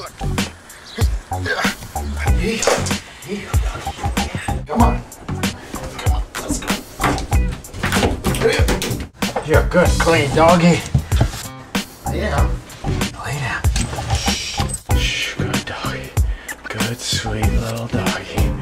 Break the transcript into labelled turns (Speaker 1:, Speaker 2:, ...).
Speaker 1: Come on. Come on, let's go. You're good, clean doggy. Lay down. Lay down. Shh, good doggy. Good, sweet little doggy.